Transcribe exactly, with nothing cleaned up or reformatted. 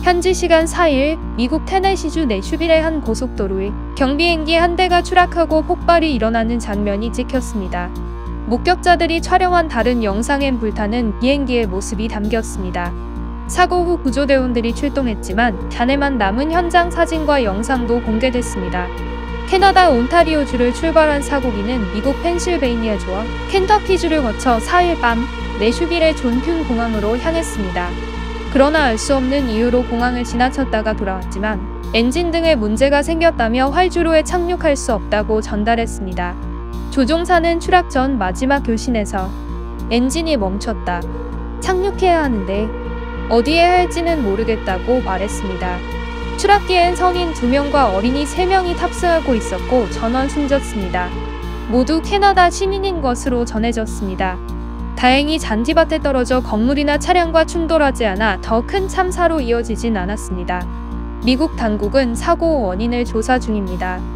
현지 시간 사 일 미국 테네시주 내슈빌의 한 고속도로에 경비행기 한 대가 추락하고 폭발이 일어나는 장면이 찍혔습니다. 목격자들이 촬영한 다른 영상엔 불타는 비행기의 모습이 담겼습니다. 사고 후 구조대원들이 출동했지만 잔해만 남은 현장 사진과 영상도 공개됐습니다. 캐나다 온타리오주를 출발한 사고기는 미국 펜실베이니아주와 켄터키주를 거쳐 사 일 밤 내슈빌의 존��� 공항으로 향했습니다. 그러나 알 수 없는 이유로 공항을 지나쳤다가 돌아왔지만 엔진 등에 문제가 생겼다며 활주로에 착륙할 수 없다고 전달했습니다. 조종사는 추락 전 마지막 교신에서 엔진이 멈췄다. 착륙해야 하는데 어디에 할지는 모르겠다고 말했습니다. 추락기엔 성인 두 명과 어린이 세 명이 탑승하고 있었고 전원 숨졌습니다. 모두 캐나다 시민인 것으로 전해졌습니다. 다행히 잔디밭에 떨어져 건물이나 차량과 충돌하지 않아 더 큰 참사로 이어지진 않았습니다. 미국 당국은 사고 원인을 조사 중입니다.